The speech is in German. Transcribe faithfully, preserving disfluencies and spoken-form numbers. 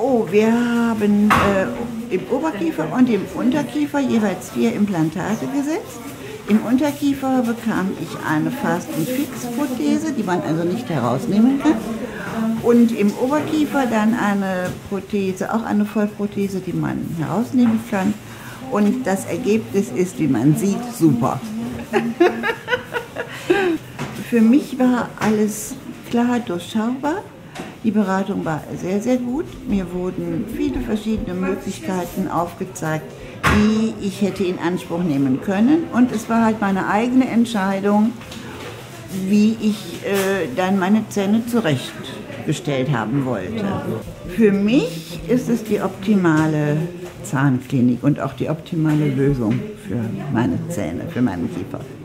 Oh, wir haben äh, im Oberkiefer und im Unterkiefer jeweils vier Implantate gesetzt. Im Unterkiefer bekam ich eine Fast- und Fix-Prothese, die man also nicht herausnehmen kann. Und im Oberkiefer dann eine Prothese, auch eine Vollprothese, die man herausnehmen kann. Und das Ergebnis ist, wie man sieht, super. Für mich war alles klar durchschaubar. Die Beratung war sehr, sehr gut. Mir wurden viele verschiedene Möglichkeiten aufgezeigt, die ich hätte in Anspruch nehmen können. Und es war halt meine eigene Entscheidung, wie ich äh, dann meine Zähne zurechtgestellt haben wollte. Für mich ist es die optimale Zahnklinik und auch die optimale Lösung für meine Zähne, für meinen Kiefer.